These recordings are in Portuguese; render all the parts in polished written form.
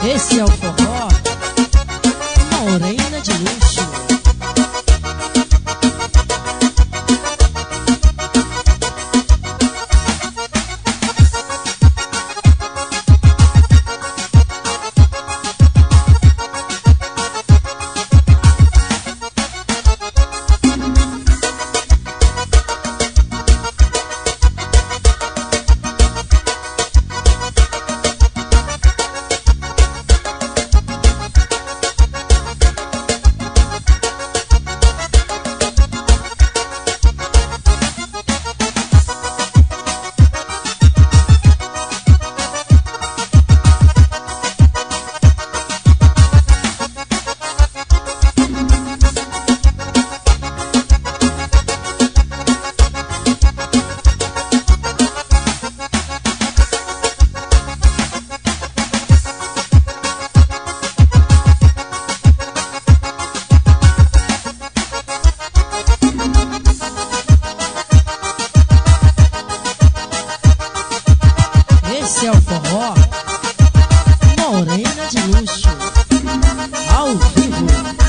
Esse é o forró Morena de Luxo. Esse é o forró Morena de Luxo, ao vivo.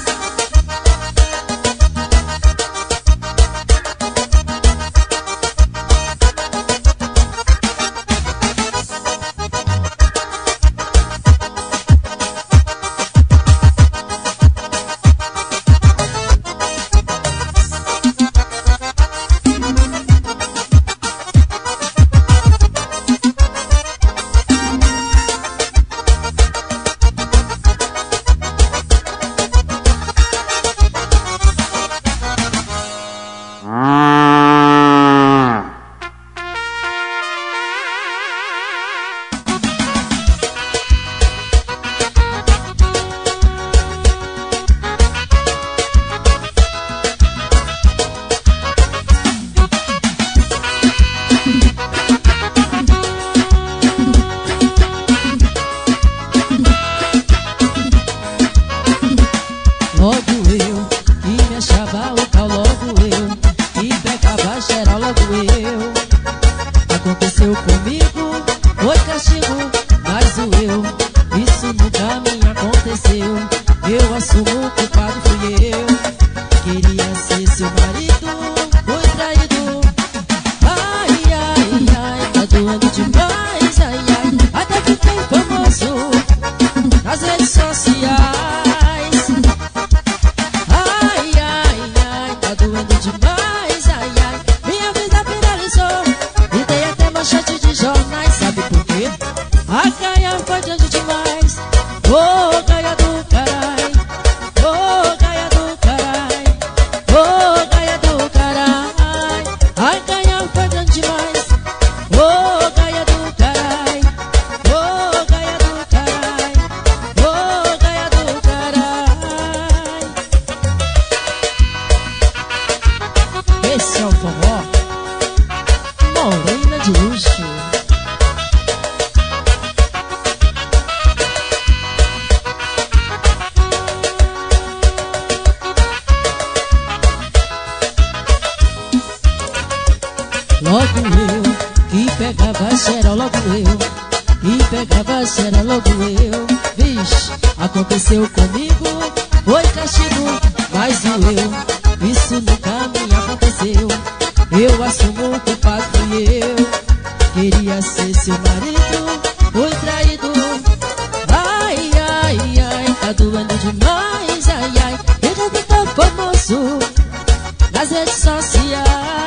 Logo eu, que me achava local, logo eu, que pegava geral, logo eu. Aconteceu comigo, foi castigo, mas o eu, isso nunca me aconteceu. Eu assumo o culpado, fui eu. Queria ser seu marido, fui traído. Ai, ai, ai, tá doendo demais, ai, ai. Até fiquei famoso nas redes sociais. A caia foi grande demais. Ô, caia do carai. Ô, caia do carai. Ô, caia do carai. A caia foi grande demais. Ô, caia do carai. Ô, caia do carai. Ô, caia do carai. Esse é o forró Morena de Luxo. Logo eu, que pegava geral, logo eu, que pegava geral, logo eu. Vixe, aconteceu comigo, foi castigo, mas o eu, isso nunca me aconteceu. Eu assumo o culpado, fui eu. Queria ser seu marido, fui traído. Ai, ai, ai, tá doendo demais, ai, ai. Eu já tô famoso nas redes sociais.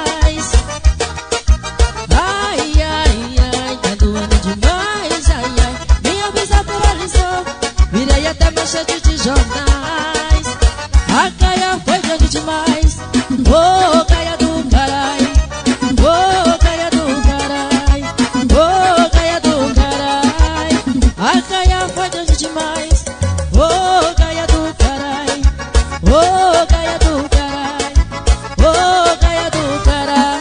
Virei até manchete de jornais. A caia foi grande demais. Ô, caia do carai. Ô, caia do carai. Ô, caia do carai. A caia foi grande demais. Ô, caia do carai. Ô, caia do carai. Ô, caia do carai.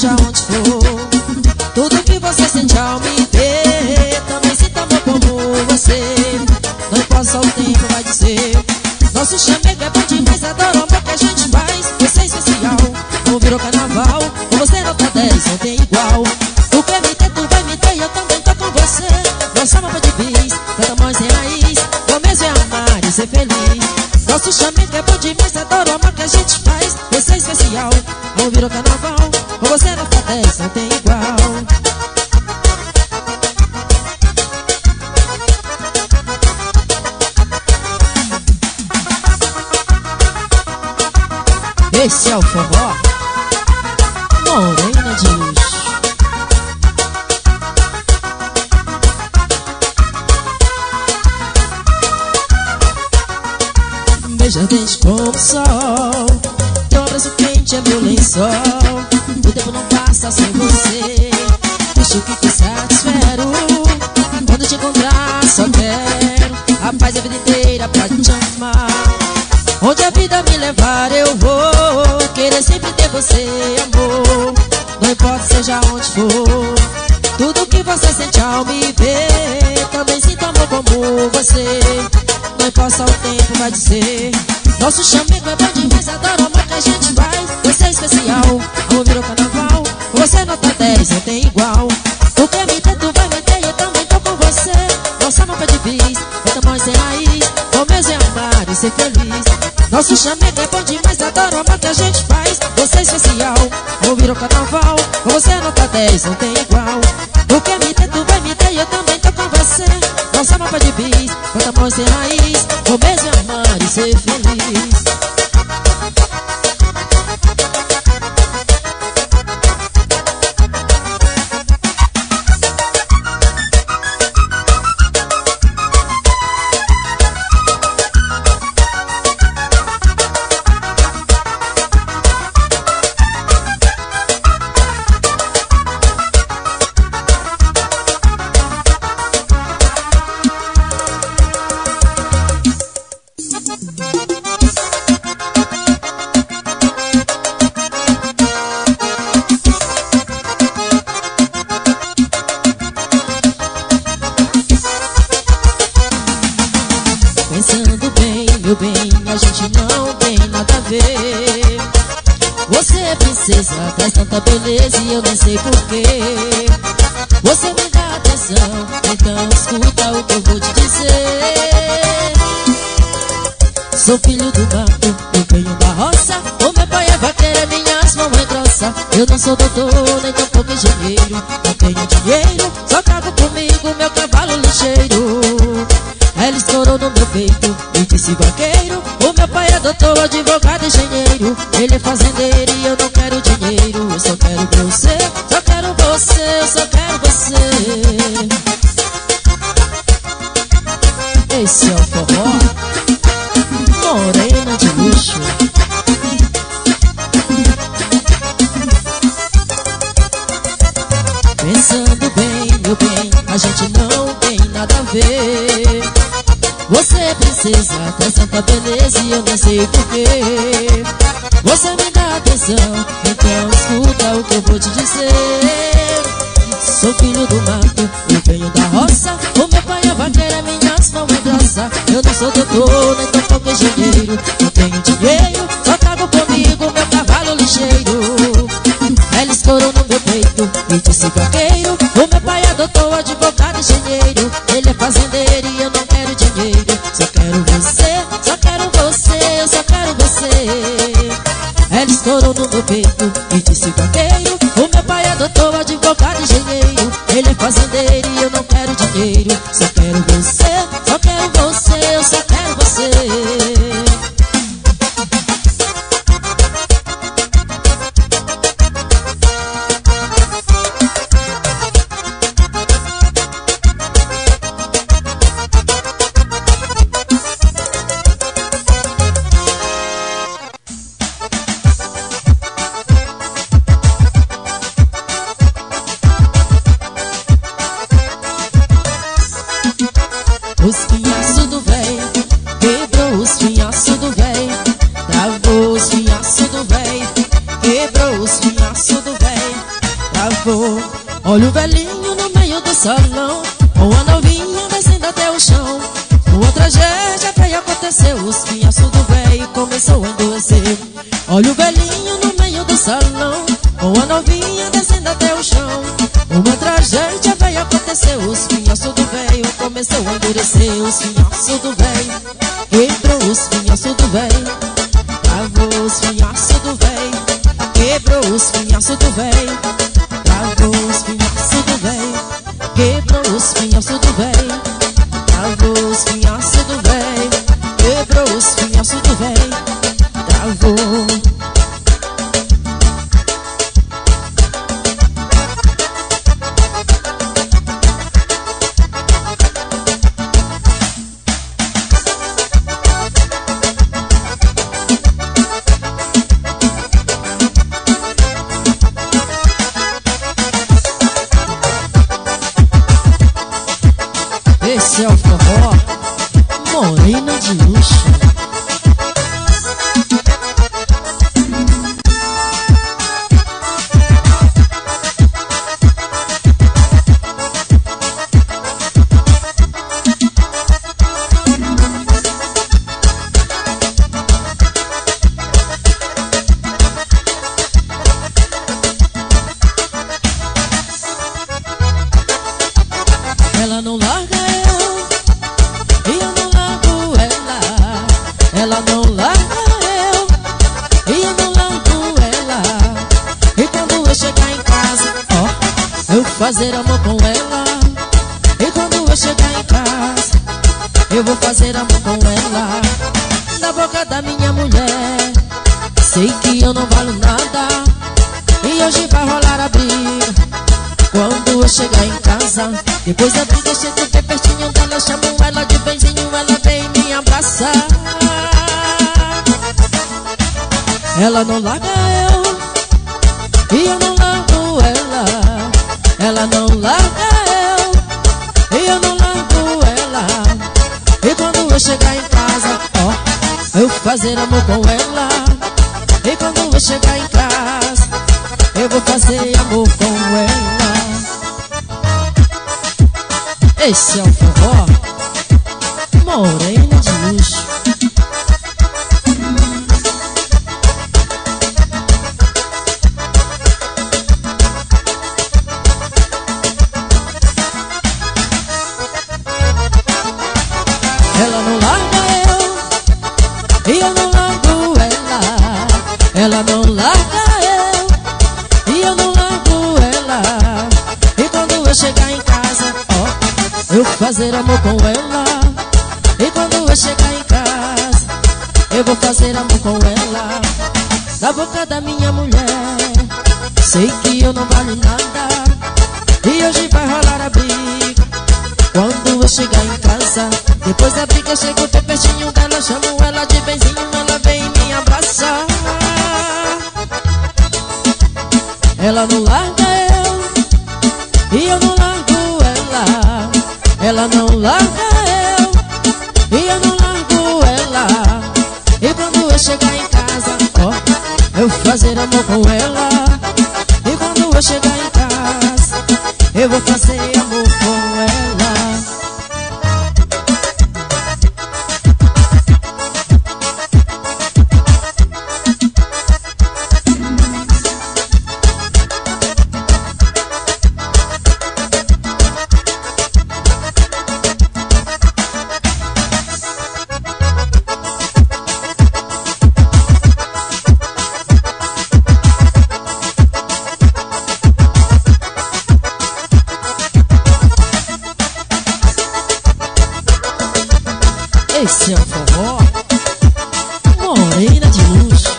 seja onde for. Tudo que você sente ao me ver, também sinto amor como você. Não importa o tempo vai dizer. Nosso chamego é bom demais, adoro o amor que a gente faz. Você é especial, não virou carnaval. Com você nota 10, não tem igual. O que me ter, tu vai me ter e eu também tô com você. Nossa mapa de bis, planta mãe sem raiz. Vou mesmo é amar e ser feliz. Nosso chamego é bom demais, adoro o amor que a gente faz. Você é especial, não virou carnaval. Com você nota 10, não tem igual. Esse é o forró Morena de Luxo. Beija dente como o sol, teu abraço quente é meu lençol. O tempo não passa sem você, deixa que te satisfero. Quando te encontrar só quero a paz a vida inteira pra te amar. Onde a vida me levar eu vou querer sempre ter você, amor. Não importa seja onde for. Tudo que você sente ao me ver, também sinto amor como você. Não importa o tempo vai dizer. Nosso chamego é bom demais, adoro o amor que a gente faz. Você é especial, amor virou carnaval. Você nota 10, não tem igual. O que me der, tu vai me ter e eu também tô com você. Nossa mapa de bis, bota mãe sem raiz. Vou mesmo é amar e ser feliz. Nosso chamego é bom demais, adoro o amor que a gente faz. Você é especial, amor virou carnaval. Com você nota 10, não tem igual. O que me der, tu vai me ter e eu também tô com você. Nossa mapa de bis, bota mãe sem raiz. Vou mesmo é amar e ser feliz. Pensando bem, meu bem, a gente não tem nada a ver. Você é princesa, traz tanta beleza e eu nem sei porquê. Você me dá atenção, então escuta o que eu vou te dizer. Sou filho do mato, eu venho da roça. O meu pai é vaqueiro, minhas mãos é grossa. Eu não sou doutor, nem tampouco engenheiro. Não tenho dinheiro, só trago comigo meu cavalo ligeiro. Ela estourou no meu peito e disse vaqueiro. O meu pai é doutor, advogado, engenheiro. Ele é fazendeiro e eu não quero dinheiro. Eu só quero você, só quero você, só quero você. Esse é o forró Morena de Luxo. Pensando bem, meu bem, a gente não tem nada a ver. Você é princesa, traz tanta beleza e eu nem sei porquê. Você me dá atenção, então escuta o que eu vou te dizer. Sou filho do mato, eu venho da roça. O meu pai é vaqueiro, minhas mãos é grossa. Eu não sou doutor, nem tampouco engenheiro. Não tenho dinheiro, só trago comigo meu cavalo ligeiro. Ela estourou no meu peito e disse vaqueiro. O meu pai é doutor, advogado, engenheiro. Ele é fazendeiro e eu não quero dinheiro. Só quero você, só quero você, eu só quero você. Ela estourou no meu peito e disse vaqueiro. O meu pai é doutor, advogado, engenheiro. Ele é fazendeiro e eu não quero dinheiro. Só quero você, só quero você, eu só quero você. Os pinhaços do véi, quebrou os pinhaços do véi. Travou os pinhaços do véi, quebrou os pinhaços do véi. Olha o velhinho no meio do salão, com a novinha descendo até o chão. Uma tragédia feia aconteceu, os pinhaços do véio começou a endurecer. Olha o velhinho no meio do salão, com a novinha descendo até o chão. Uma tragédia feia aconteceu, os pinhaços do véio começou a endurecer. Os pinhaços do véio quebrou, os pinhaços do véio travou, os pinhaços do véio quebrou, os pinhaços do véio travou, os pinhaços do véio quebrou, os pinhaços do véio travou, os pinhaços do véio quebrou, os pinhaços do véio travou. Esse é o forró Morena de Luxo. Ela não larga eu, e eu não largo ela. Ela não larga eu, e eu não largo ela. E quando eu chegar em casa, ó, eu fazer amor com ela. E quando eu chegar em casa, eu vou fazer amor com ela. Na boca da minha mulher, sei que eu não valho nada, e hoje vai rolar a briga. Quando eu chegar em casa, depois da briga, eu chego bem pertinho dela, chamo ela de benzinho, ela vem me abraçar. Ela não larga eu, e eu não largo ela. Ela não larga eu, e eu não largo ela. E quando eu chegar em casa, ó, eu fazer amor com ela. E quando eu chegar em casa, eu vou fazer amor com ela. Esse é o forró Morena de Luxo. Ela não larga eu, e eu não largo ela. Ela não larga eu, e eu não largo ela. E quando eu chegar em casa, ó, eu fazer amor com ela. E quando eu chegar em casa, eu vou fazer amor com ela. Na boca da minha mulher, sei que eu não valho nada, e hoje vai rolar a briga. Quando eu chegar em casa, depois da briga, eu chego bem pertinho dela, chamo ela de benzinho, ela vem me abraçar. Ela não larga eu, e eu não largo ela. Ela não larga eu, e eu não largo ela. E quando eu chegar em casa, ó, eu fazer amor com ela. E quando eu chegar em casa, eu vou fazer amor com ela. Esse é o forró Morena de Luxo.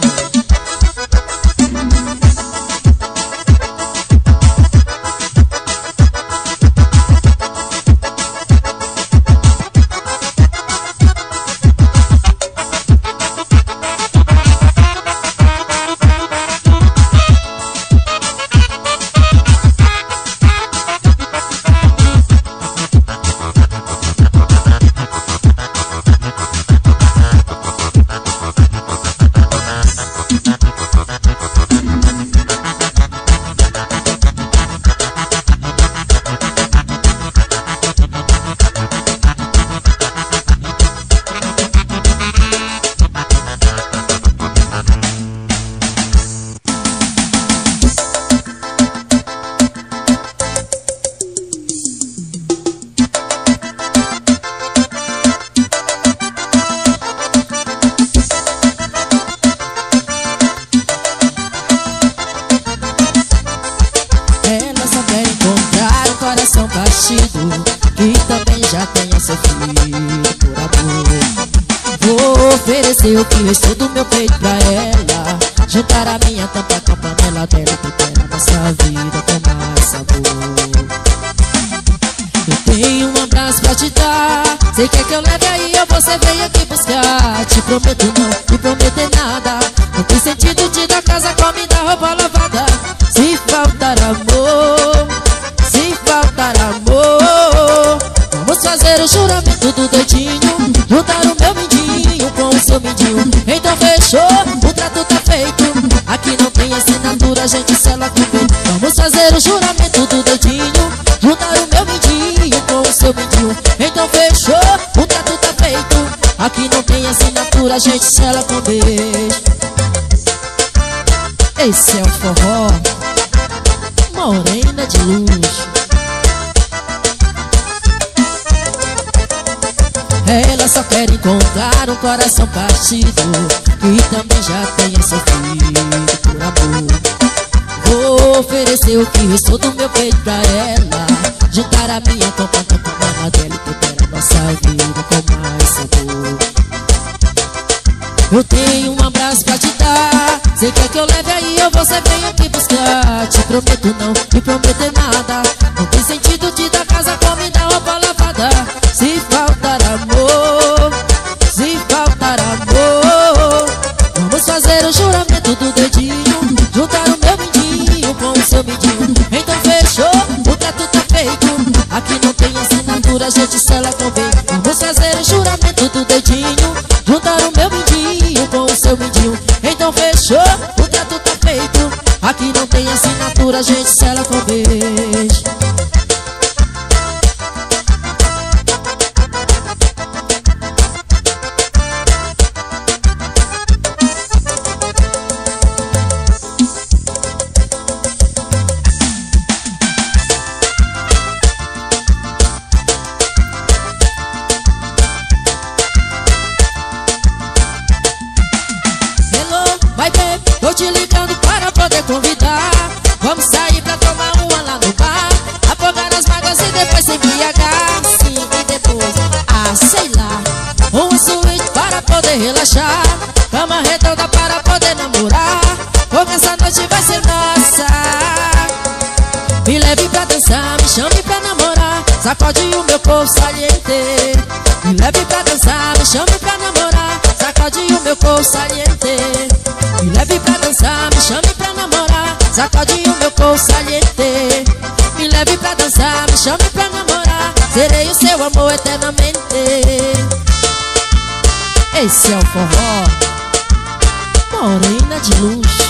já tenha sofrido por amor. Vou oferecer o que restou do meu peito pra ela, juntar a minha tampa com a panela dela e preparar nossa vida com mais sabor. Eu tenho um abraço pra te dar, sei que eu leve aí ou você vem aqui buscar. Te prometo não te prometer nada, não tem sentido te dar casa, comida, roupa lavada. Se faltar amor, se faltar amor, vamos fazer o juramento do doidinho, juntar o meu mindinho com o seu mindinho. Então fechou, o trato tá feito, aqui não tem assinatura, a gente sela com bem. Vamos fazer o juramento do doidinho, juntar o meu mindinho com o seu mindinho. Então fechou, o trato tá feito, aqui não tem assinatura, a gente sela com beijo. Esse é o forró, morena de luxo. Ela só quer encontrar um coração partido, que também já tenha sofrido por amor. Vou oferecer o que restou do meu peito pra ela, juntar a minha copa com a mama dela e preparar nossa vida com mais sabor. Eu tenho um abraço pra te dar, sei que eu leve aí ou você vem aqui buscar. Te prometo não te prometer nada, não tem sentido te dar casa, comida, roupa lavada. Se faltar amor, se faltar amor, vamos fazer o juramento do dedinho, juntar o meu mindinho com o seu mindinho. Então fechou, o trato tá feito, aqui não tem assinatura, a gente sela com bem. Vamos fazer o juramento do dedinho, juntar o meu mindinho com o seu mindinho. Então fechou, o trato tá feito, aqui não tem assinatura, a gente sela com beijo. Tô te ligando para poder convidar, vamos sair pra tomar uma lá no bar, afogar as mágoas e depois se embriagar. Sim, e depois, sei lá, uma suíte para poder relaxar, cama redonda para poder namorar, porque essa noite vai ser nossa. Me leve pra dançar, me chame pra namorar, sacode o meu corpo saliente. Me leve pra dançar, me chame pra namorar, sacode o meu corpo saliente. Me leve pra dançar, me chame pra namorar, sacode o meu corpo saliente. Me leve pra dançar, me chame pra namorar, serei o seu amor eternamente. Esse é o forró, morena de luxo.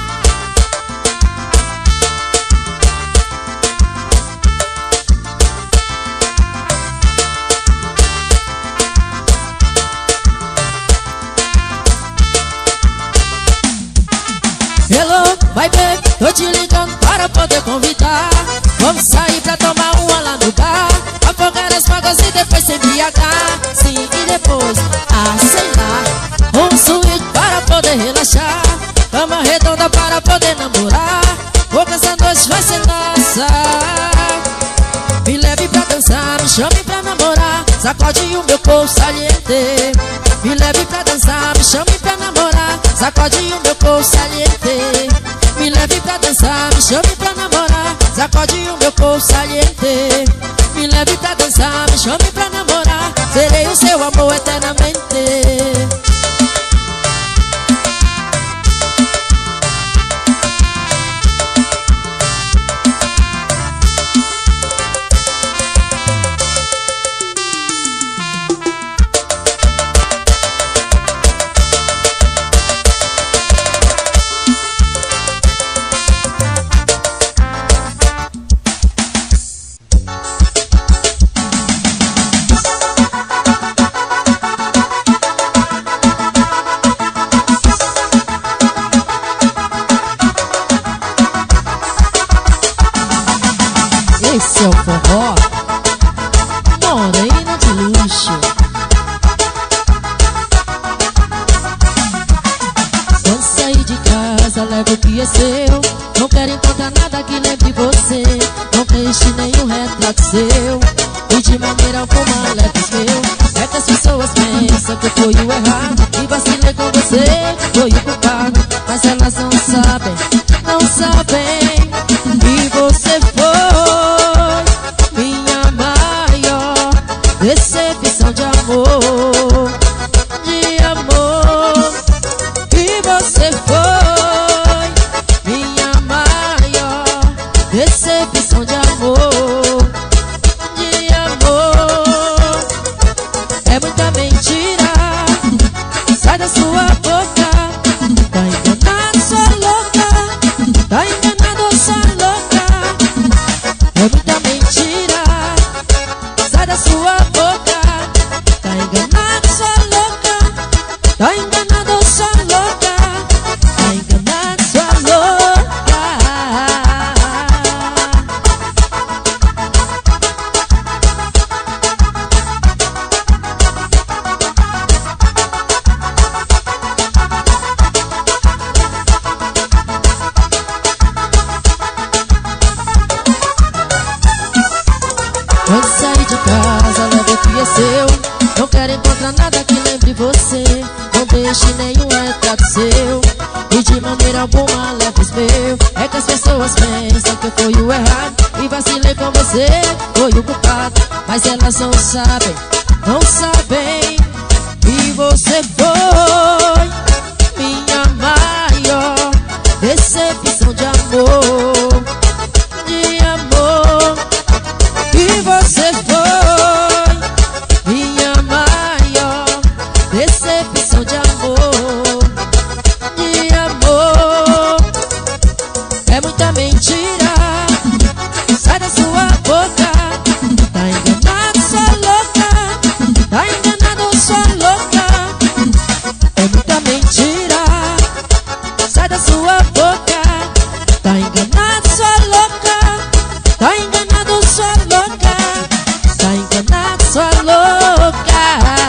Hello, vai ver, tô te ligando para poder convidar, vamos sair pra tomar uma lá no bar, afogar as mágoas e depois se embriagar. Sim, e depois, sei lá, um suíte para poder relaxar, cama redonda para poder namorar, porque essa noite vai ser nossa. Me leve pra dançar, me chame pra namorar, sacode o meu corpo saliente. Me leve pra dançar, me chame pra namorar, sacode o meu corpo saliente. Me leve pra dançar, me chame pra namorar, sacode o meu corpo saliente. Me leve pra dançar, me chame pra namorar, serei o seu amor eternamente. Esse é o forró, morena de luxo. Quando sair de casa, leva o que é seu, não quero encontrar nada que lembre você, não deixe nenhum retrato seu, e de maneira maneira alguma leves meu. É que as pessoas pensam que foi o errado e vacilei com você, foi o culpado. Mas elas não sabem, não sabem que você foi minha maior decepção de amor, de amor. Que você foi minha maior decepção de amor, de amor. É muita mentira, sai da sua boca. Tá enganado, sua louca. Tá enganado, sua louca. É muita mentira, sai da sua boca. Tá enganado, sua louca. Tá enganado, sua louca. Tá enganado, sua louca. Quando sair de casa, leve o que é seu. Não quero encontrar nada que lembre você. Não deixe nenhum retrato seu. E de maneira alguma leve os meus. É que as pessoas pensam que eu fui o errado e vacilei com você, foi o culpado. Mas elas não sabem, não sabem que você foi minha maior decepção de amor, de amor. Que você foi minha maior decepção de amor, de amor. É muita mentira, sai da sua boca. Tá enganado, sua louca. Tá enganado, sua louca. É muita mentira, sai da sua boca. Tá enganado, sua louca. Tá enganado, sua louca. Tá enganado, sua louca.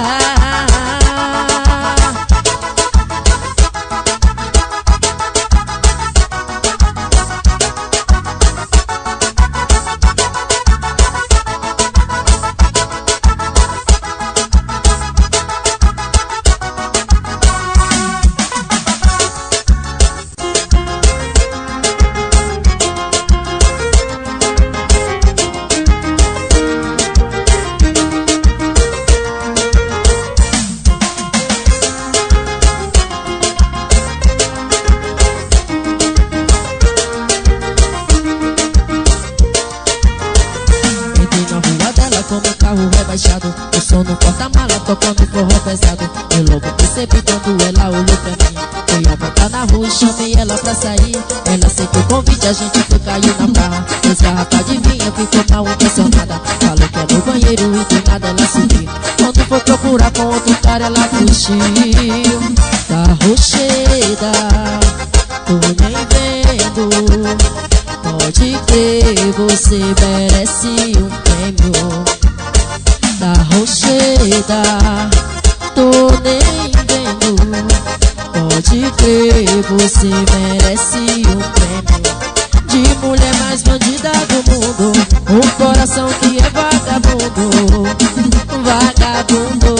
Como um carro rebaixado, o som no porta-mala tocando forró pesado. Eu logo percebi quando ela olhou pra mim. Fui apontar na rua e chamei ela pra sair. Ela aceitou o convite, a gente foi cair na barra. Fez garrafa de vinho, ficou mal intencionada. Falou que é no banheiro e do nada ela subiu. Quando foi procurar com outro cara ela fugiu. Tá rocheda, tô nem vendo. Pode crer, você merece um prêmio. Da rocheda, tô nem vendo. Pode crer, você merece um prêmio. De mulher mais bandida do mundo, um coração que é vagabundo, vagabundo.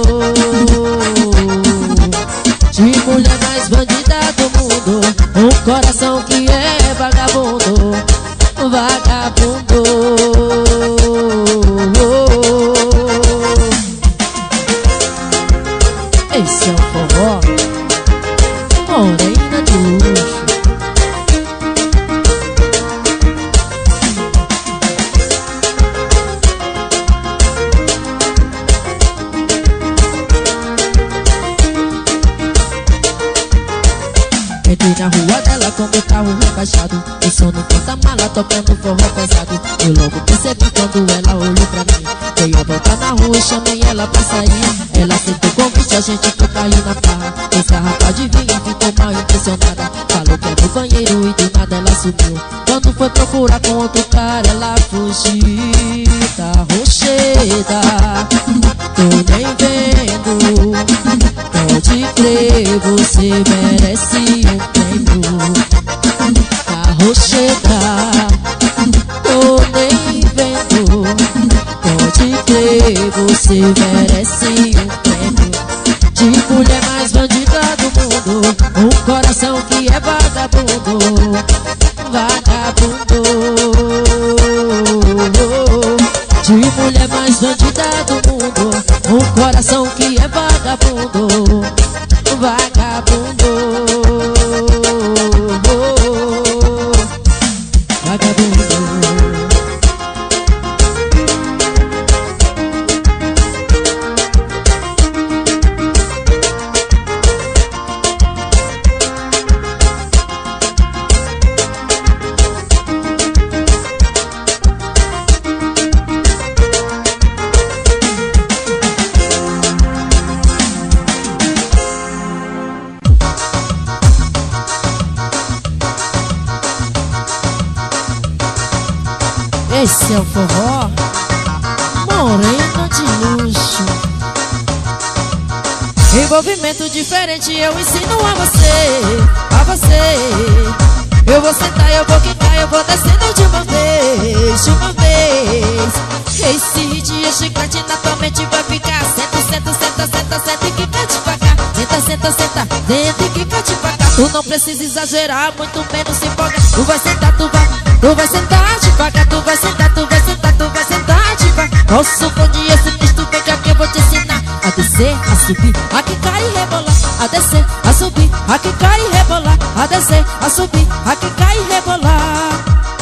De mulher mais bandida do mundo, um coração que é vagabundo, vagabundo. Esse é o forró Morena de luxo. Entrei na rua dela com meu carro rebaixado, o som no porta-mala tocando forró pesado. Eu logo percebi quando ela olhou pra mim. Dei a volta na rua e chamei ela pra sair. Ela aceitou o convite, a gente foi cair na farra. Fez garrafa de vinho, ficou mal impressionada. Falou que é no banheiro e do nada ela subiu. Quando foi procurar com outro cara ela fugiu. Tá rocheda, tô nem vendo. Pode crer, você merece um prêmio. Tá rocheda, tô nem vendo. Pode crer, você merece um prêmio de mulher mais bandida do mundo. Um coração que é vagabundo, vagabundo. De mulher mais bandida do mundo. Um coração que é vagabundo, vagabundo. Vagabundo. Esse é o forró moreno de luxo. Envolvimento diferente eu ensino a você, a você. Eu vou sentar, eu vou quicar, eu vou descendo de uma vez, de uma vez. Esse dia chiclete na tua mente vai ficar. Senta, senta, senta, senta, senta e quica devagar. Senta, senta, senta, senta e quica devagar. Tu não precisa exagerar, muito menos se empolgar. Tu vai sentar, tu vai sentar devagar. Tu vai sentar, tu vai sentar, tu vai sentar devagar. Nosso bom dia sinistro, vem cá que eu vou te ensinar a descer, a subir, a quicar e rebolar. A descer, a subir, a quicar e rebolar. A descer, a subir, a quicar e rebolar.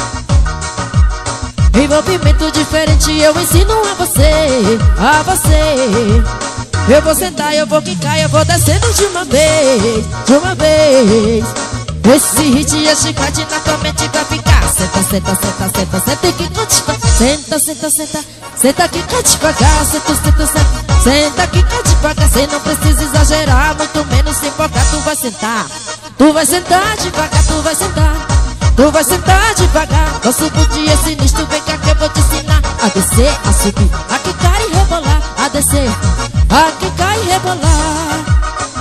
Envolvimento diferente eu ensino a você, a você. Eu vou sentar, eu vou quicar, eu vou descendo de uma vez, de uma vez. Esse hit é chiclete na tua mente vai ficar. Senta, senta, senta, senta, senta e quica devagar. Senta, senta, senta, senta, quica devagar. Senta, senta, senta, senta, quica devagar. Cê não precisa exagerar, muito menos se empolgar. Tu vai sentar devagar, tu vai sentar. Tu vai sentar devagar. Nosso bom dia sinistro, vem cá que eu vou te ensinar a descer, a subir, a quicar e rebolar. A descer, a quicar e rebolar.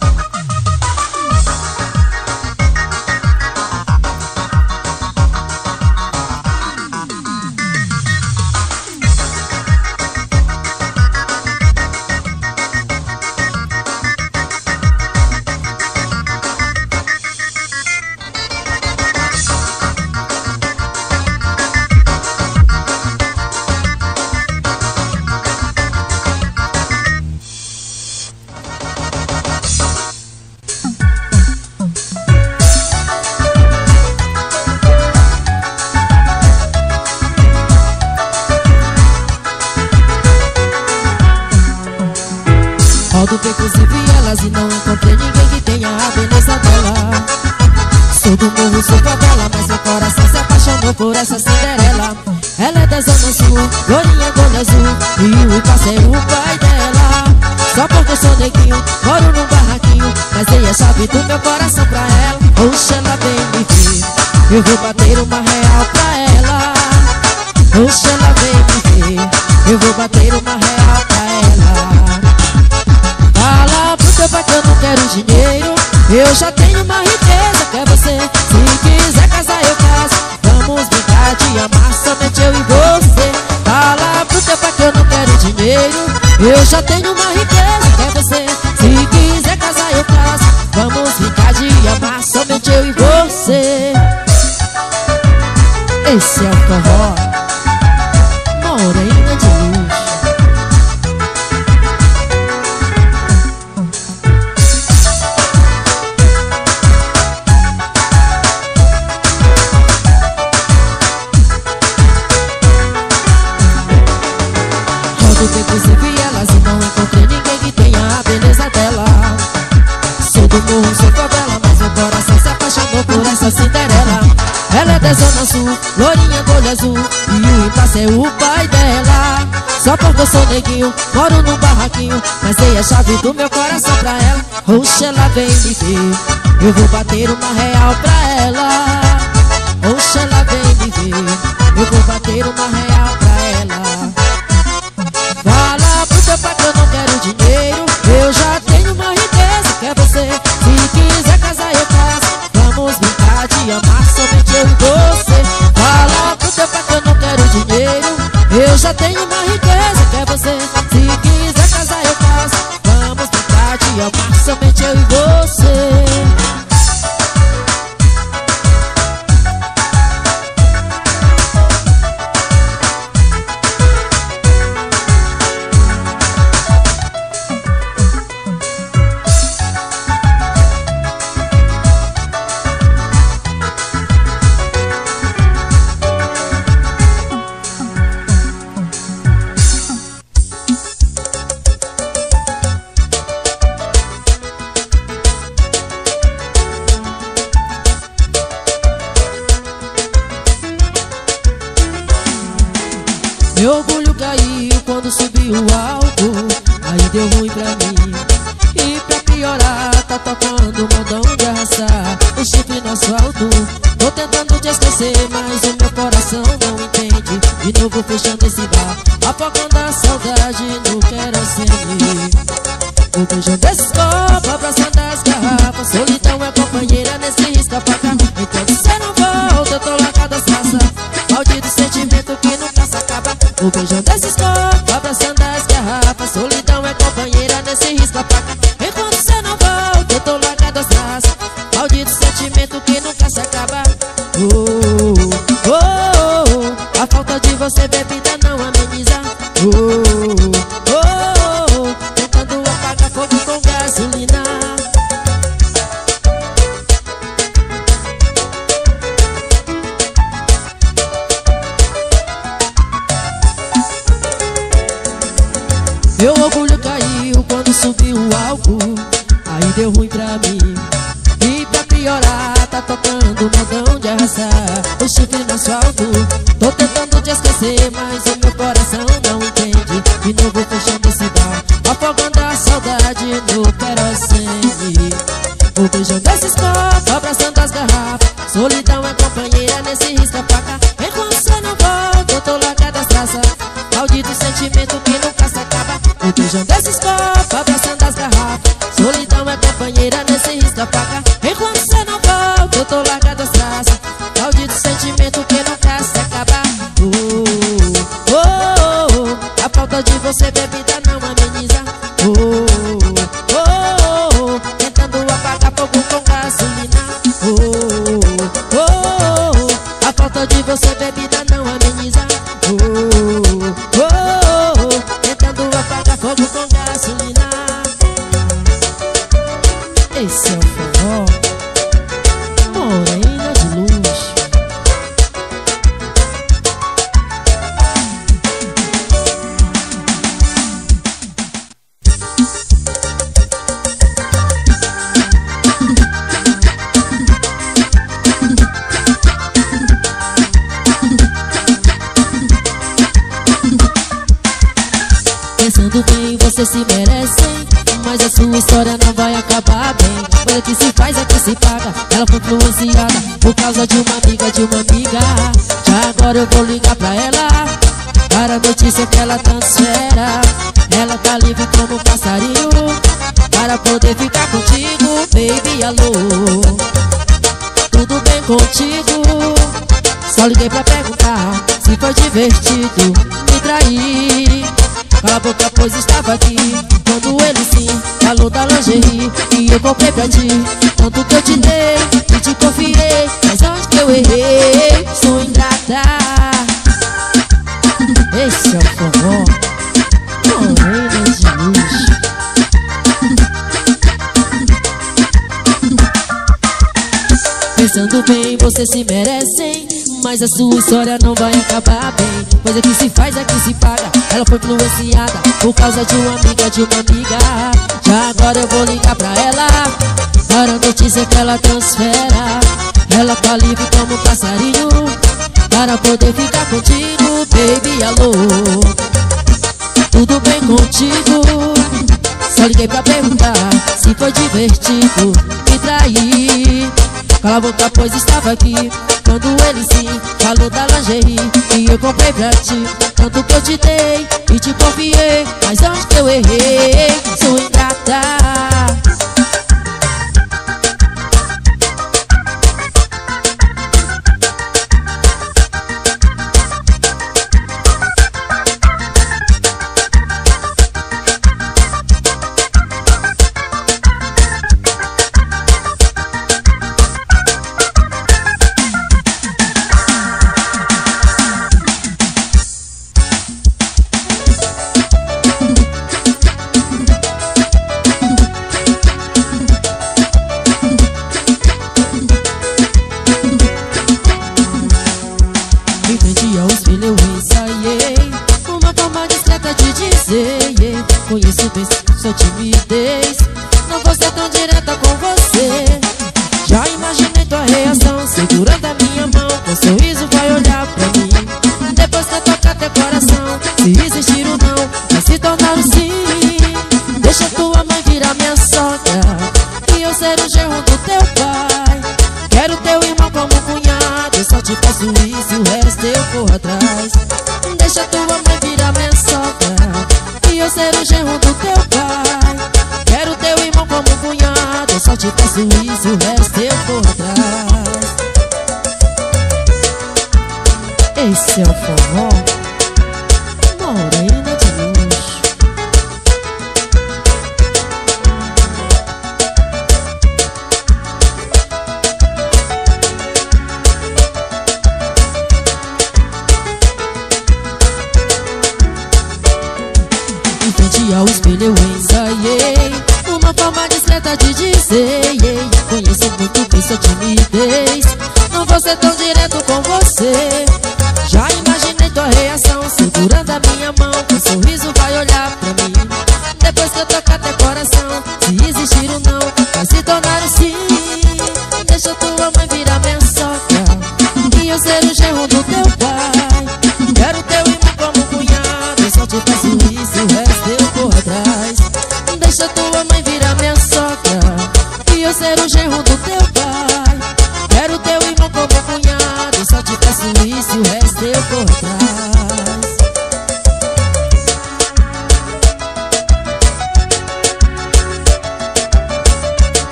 Rodo becos e vielas e não encontrei ninguém que tenha a beleza dela. Sou do morro, sou favela, mas meu coração se apaixonou por essa Cinderela. Ela é da zona sul, lourinha, olho azul, e o Ipace é o pai dela. Só porque eu sou neguinho, moro num barraquinho, mas dei a chave do meu coração pra ela. Oxe, ela vem me ver, eu vou bater uma real pra ela. Oxe, ela vem me ver, eu vou bater uma real pra ela. Fala pro teu pai que eu não quero dinheiro, eu já tenho uma riqueza que é você. Se quiser casar eu caso, vamos brincar de amar somente eu e você. Fala pro teu pai que eu não quero dinheiro, eu já tenho uma riqueza que é você. Se quiser casar eu caso, vamos brincar de amar somente eu e você. Esse é o forró morena de luxo. Inclusive elas e não encontrei ninguém que tenha a beleza dela. Sou do morro, sou favela, mas meu coração se apaixonou por essa Cinderela. Ela é da zona sul, lourinha, olho azul, e o Ipace é o pai dela. Só porque eu sou neguinho, moro num barraquinho, mas dei a chave do meu coração pra ela. Oxe, ela vem me ver, eu vou bater uma real pra ela. Oxe, ela vem me ver, eu vou bater uma real pra ela. Fala pro teu pai que eu não quero dinheiro, eu já tenho uma riqueza que é você. Se quiser casar eu caso, vamos brincar de amar somente eu e você. Fala pro teu pai que eu não quero dinheiro, eu já tenho uma riqueza que é você. Meu orgulho caiu quando subiu o álcool, aí deu ruim pra mim. E pra piorar, tá tocando modão de arrastar o chifre no asfalto. Tô tentando te esquecer, mas o meu coração não entende. De novo fechando esse bar, afogando a saudade no querosene. O beijão desses copos, abraçando as garrafas. Solidão é companheira nesse risca-faca. Enquanto cê não volta, eu tô largado as traças. Maldito sentimento que nunca se acaba. O beijão desses copos, abraçando as garrafas. Solidão é companheira nesse risca-faca. Enquanto cê não volta, eu tô largado as traças. Maldito sentimento que nunca se acaba. A falta de você, bebida, não ameniza. Tentando apagar fogo com gasolina. Meu orgulho caiu quando subiu o álcool, aí deu ruim pra mim. E pra piorar, tá tocando modão de arrasar o chifre no asfalto. Tô tentando te esquecer, mas o meu coração não entende. De novo fechando esse bar, afogando a saudade no querosene. O beijão desses copos, abraçando as garrafas. Solidão é companheira nesse risca-faca. Enquanto cê não volta, eu tô largado as traças. Maldito sentimento que nunca se acaba. O beijão desses copos, abraçando as garrafas. Solidão é companheira nesse risca-faca. Enquanto cê não volta, eu tô largado as traças. Maldito sentimento que nunca se acaba. A falta de você, bebida, não ameniza. Tentando apagar fogo com gasolina. A falta de você, bebida, não ameniza. Tentando apagar fogo com gasolina. Esse é o forró Morena de Luxo. Pensando bem, você se merece, mas a sua história não vai acabar bem. Coisa que se faz é que se paga. Ela foi influenciada por causa de uma amiga, Já agora eu vou ligar pra ela, para a notícia que ela tanto espera. Ela tá livre como um passarinho, para poder ficar contigo. Baby, alô, tudo bem contigo? Só liguei pra perguntar se foi divertido me trair. Cala a boca, pois estava aqui quando ele sim falou da lingerie que eu comprei pra ti. Tanto que eu te dei e te confiei, mas onde que eu errei? Sou ingrata. Esse é o forró Morena de Luxo. Pensando bem, você se merece, mas a sua história não vai acabar bem. Coisa que se faz é que se paga. Ela foi influenciada por causa de uma amiga, Já agora eu vou ligar pra ela, para a notícia que ela transfera. Ela tá livre como um passarinho, para poder ficar contigo. Baby, alô, tudo bem contigo? Só liguei pra perguntar se foi divertido me trair. Cala a boca, pois estava aqui quando ele sim falou da lingerie que eu comprei pra ti. Tanto que eu te dei e te confiei, mas onde que eu errei? Sou ingrata. Conheço bem sua timidez, não vou ser tão direta com você. Já imaginei tua reação, segurando a minha mão, com sorriso vai olhar pra mim. Depois que eu tocar teu coração, tornar um sim. Deixa tua mãe virar minha sogra e eu ser o genro do teu pai. Quero teu irmão como cunhado, eu só te faço isso e o resto eu corro atrás. Deixa tua mãe virar minha sogra e eu ser o genro do teu pai. Quero teu irmão como cunhado, eu só te faço isso e o resto eu corro atrás. Esse é o forró Morena de Luxo. Em frente ao espelho eu ensaiei uma forma discreta de dizer: conheço muito bem sua timidez, não vou ser tão direto com você. Já imaginei tua reação segurando a minha mão